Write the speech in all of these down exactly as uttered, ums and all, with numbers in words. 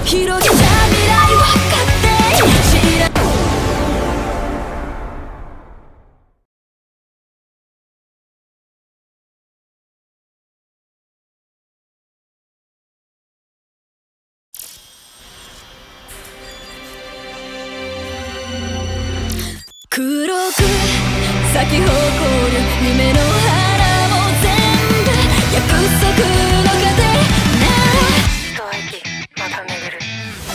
広げた未来分かって知ら黒く咲き誇る夢の花も全部約束の糧なら一息また巡る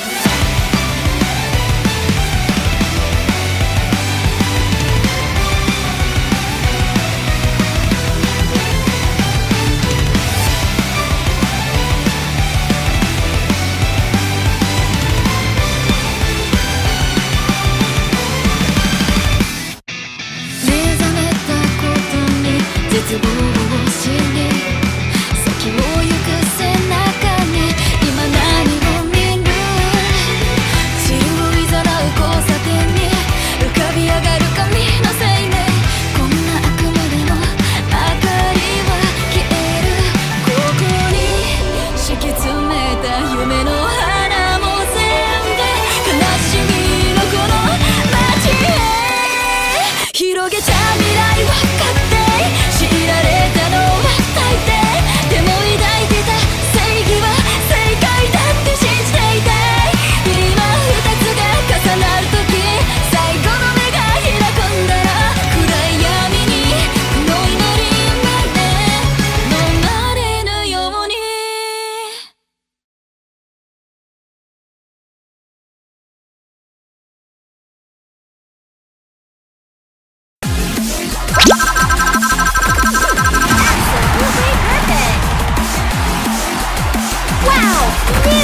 絶望を知り先を行く背中に今何を見る血をいざらう交差点に浮かび上がる髪の生命こんな悪夢でも明かりは消えるここに敷き詰めた夢の花も全部悲しみのこの街へ広げた未来分かって知られたのは大抵でも抱いてた正義は正解だって信じていた今二つが重なる時最後の目が開くんだら暗い闇にこの祈りまで飲まれぬようにWow!